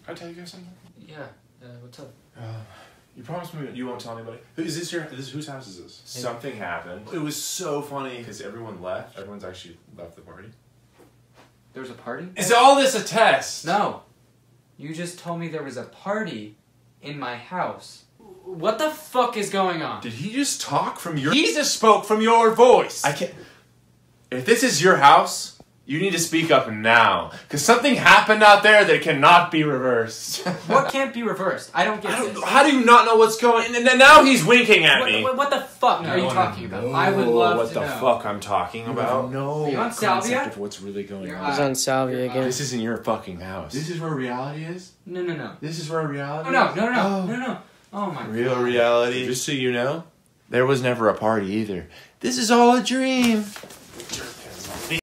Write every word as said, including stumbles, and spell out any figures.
Can I tell you guys something? Yeah. Uh, what's up? Uh, you promised me that you won't tell anybody. Is this your? This whose house is this? Hey. Something happened. It was so funny because everyone left. Everyone's actually left the party. There was a party? Is all this a test? No. You just told me there was a party in my house. What the fuck is going on? Did he just talk from your? He just spoke from your voice. I can't. If this is your house, you need to speak up now, because something happened out there that cannot be reversed. What can't be reversed? I don't get I don't, this. how do you not know what's going? And then now he's winking at What, me. what, what the fuck No, are you I talking wanna about? know I would love what to the know. fuck I'm talking about. No Are you on salvia? concept of what's really going You're on. high. He's on salvia You're again. high. This isn't your fucking house. This is where reality is. No, no, no. This is where reality. No, no, no, no, Oh. no, no. Oh my Real God. reality. Just so you know, there was never a party either. This is all a dream.